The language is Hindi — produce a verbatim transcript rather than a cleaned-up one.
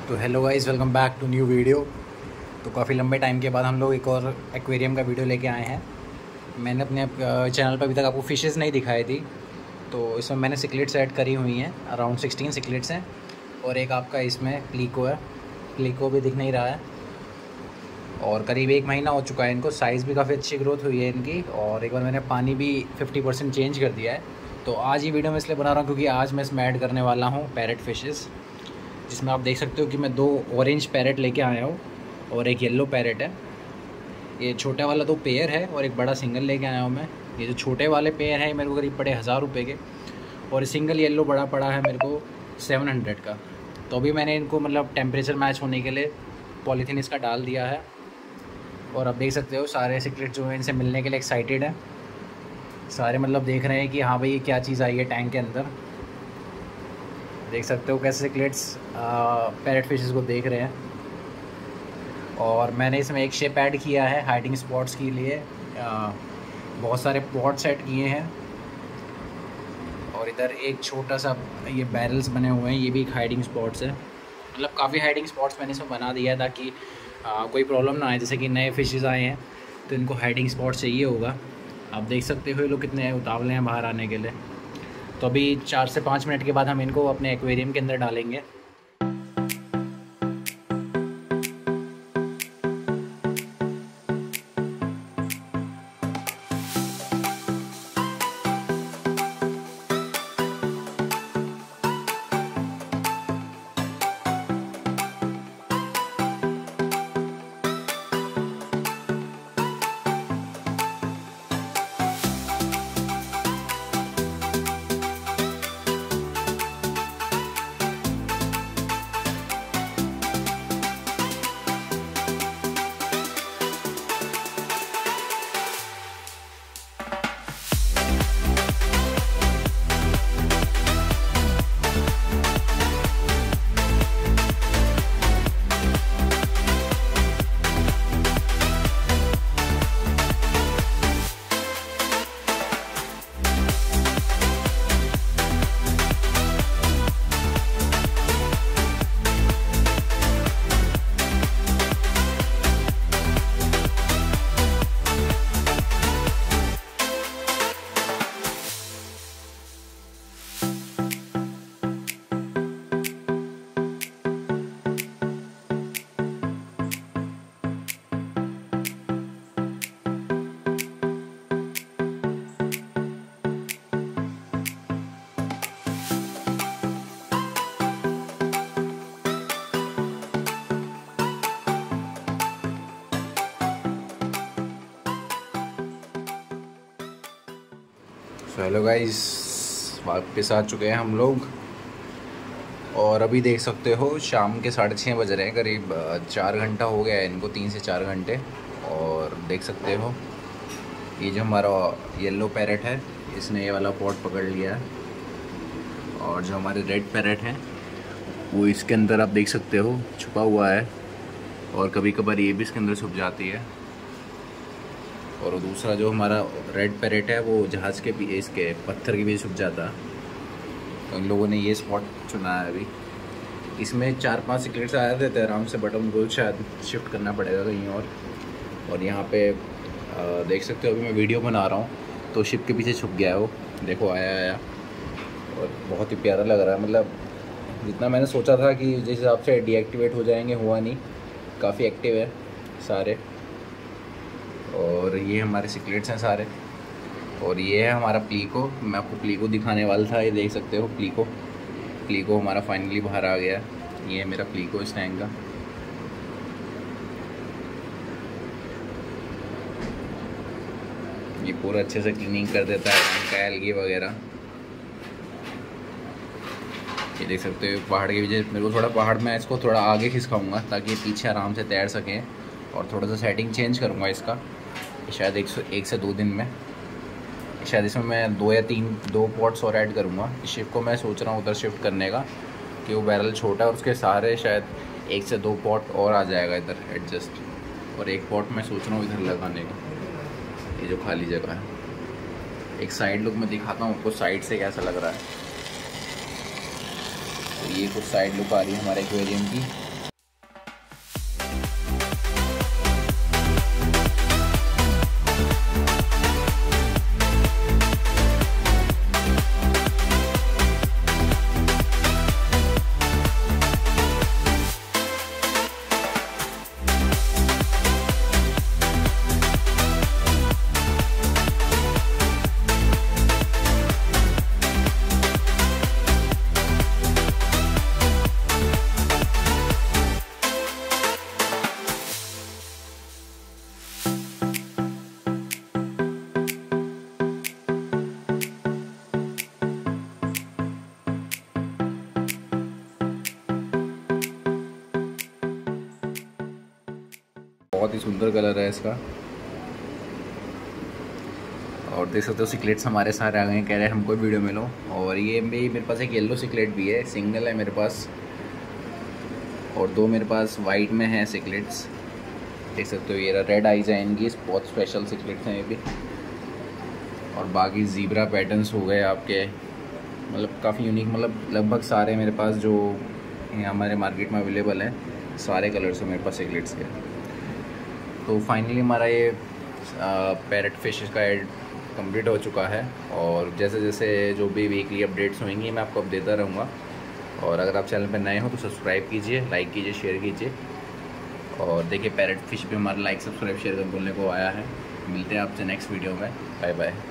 तो hello guys, welcome back to new video. तो काफ़ी लंबे टाइम के बाद हम लोग एक और एक्वेरियम का वीडियो लेके आए हैं। मैंने अपने चैनल पर अभी तक आपको फ़िशेज़ नहीं दिखाई थी, तो इसमें मैंने सिकलेट्स ऐड करी हुई हैं। अराउंड सिक्सटीन सिकलेट्स हैं और एक आपका इसमें प्लीको है। प्लीको भी दिख नहीं रहा है और करीब एक महीना हो चुका है इनको। साइज़ भी काफ़ी अच्छी ग्रोथ हुई है इनकी और एक बार मैंने पानी भी फिफ्टी परसेंट चेंज कर दिया है। तो आज ये वीडियो मैं इसलिए बना रहा हूँ क्योंकि आज मैं इसमें ऐड करने वाला हूँ पैरेट फिशेज़, जिसमें आप देख सकते हो कि मैं दो ऑरेंज पैरेट लेके आया हूँ और एक येलो पैरेट है। ये छोटा वाला दो पेयर है और एक बड़ा सिंगल लेके आया हूँ मैं। ये जो छोटे वाले पेयर हैं मेरे को करीब पड़े हज़ार रुपये के और सिंगल येलो बड़ा पड़ा है मेरे को सेवन हंड्रेड का। तो अभी मैंने इनको मतलब टेम्परेचर मैच होने के लिए पॉलीथीन इसका डाल दिया है और आप देख सकते हो सारे सिकलेट जो हैं इनसे मिलने के लिए एक्साइटेड है। सारे मतलब देख रहे हैं कि हाँ भाई ये क्या चीज़ आई है टैंक के अंदर। देख सकते हो कैसे सिकलेट्स पैरेट फिशेस को देख रहे हैं। और मैंने इसमें एक शेप ऐड किया है हाइडिंग स्पॉट्स के लिए। आ, बहुत सारे पॉट सेट किए हैं और इधर एक छोटा सा ये बैरल्स बने हुए हैं, ये भी एक हाइडिंग स्पॉट्स है। मतलब काफ़ी हाइडिंग स्पॉट्स मैंने इसमें बना दिया है ताकि आ, कोई प्रॉब्लम ना आए। जैसे कि नए फिशेस आए हैं तो इनको हाइडिंग स्पॉट चाहिए होगा। आप देख सकते हो ये लोग कितने उतावले हैं बाहर आने के लिए। तो अभी चार से पाँच मिनट के बाद हम इनको अपने एक्वेरियम के अंदर डालेंगे। तो हेलो गाइस, वापस आ चुके हैं हम लोग और अभी देख सकते हो शाम के साढ़े छः बज रहे हैं। करीब चार घंटा हो गया है इनको, तीन से चार घंटे। और देख सकते हो ये जो हमारा येलो पैरेट है इसने ये वाला पॉट पकड़ लिया है और जो हमारे रेड पैरेट हैं वो इसके अंदर आप देख सकते हो छुपा हुआ है और कभी कभार ये भी इसके अंदर छुप जाती है। और दूसरा जो हमारा रेड पैरेट है वो जहाज़ के भी इसके पत्थर के भी छुप जाता है। तो इन लोगों ने ये स्पॉट चुना है। अभी इसमें चार पांच सिकलेट्स आ जाते थे आराम से, बट उनको शायद शिफ्ट करना पड़ेगा कहीं और। और यहाँ पे आ, देख सकते हो अभी मैं वीडियो बना रहा हूँ तो शिप के पीछे छुप गया है वो। देखो आया आया और बहुत ही प्यारा लग रहा है। मतलब जितना मैंने सोचा था कि जिस हिसाब से डीएक्टिवेट हो जाएंगे हुआ नहीं, काफ़ी एक्टिव है सारे। और ये हमारे सिकलेट्स हैं सारे और ये है हमारा प्लीको। मैं आपको प्लीको दिखाने वाला था, ये देख सकते हो प्लीको। प्लीको हमारा फाइनली बाहर आ गया है। ये है मेरा प्लीको इस टैंक का। ये पूरा अच्छे से क्लीनिंग कर देता है टैंक का, एल्गी वगैरह। ये देख सकते हो पहाड़ के पीछे। मेरे को थोड़ा पहाड़ में इसको थोड़ा आगे खिसकाऊंगा ताकि पीछे आराम से तैर सकें और थोड़ा सा सेटिंग चेंज करूँगा इसका शायद एक सौ एक से दो दिन में। शायद इसमें मैं दो या तीन दो पॉट्स और ऐड करूँगा। इस शिप को मैं सोच रहा हूँ उधर शिफ्ट करने का कि वो बैरल छोटा है और उसके सहारे शायद एक से दो पॉट और आ जाएगा इधर एडजस्ट। और एक पॉट मैं सोच रहा हूँ इधर लगाने का, ये जो खाली जगह है। एक साइड लुक मैं दिखाता हूँ आपको साइड से कैसा लग रहा है। तो ये कुछ साइड लुक आ रही है हमारे एक्वेरियम की। बहुत ही सुंदर कलर है इसका। और देख सकते हो सिकलेट्स हमारे सारे आ गए हैं, कह रहे हैं हमको वीडियो में लो। और ये भी मेरे पास एक येलो सिकलेट भी है, सिंगल है मेरे पास, और दो मेरे पास वाइट में है सिकलेट्स। देख सकते हो ये रेड आइज है इनकी, बहुत स्पेशल सिकलेट्स हैं ये भी। और बाकी ज़ीब्रा पैटर्न्स हो गए आपके, मतलब काफ़ी यूनिक, मतलब लगभग सारे मेरे पास जो हमारे मार्केट में अवेलेबल हैं सारे कलर्स हैं मेरे पास सिकलेट्स के। तो फाइनली हमारा ये पैरट फिश का एड कंप्लीट हो चुका है। और जैसे जैसे जो भी वीकली अपडेट्स होंगी मैं आपको देता रहूँगा। और अगर आप चैनल पर नए हो तो सब्सक्राइब कीजिए, लाइक कीजिए, शेयर कीजिए। और देखिए पैरट फिश भी हमारा लाइक सब्सक्राइब शेयर कर बोलने को आया है। मिलते हैं आपसे नेक्स्ट वीडियो में। Bye bye.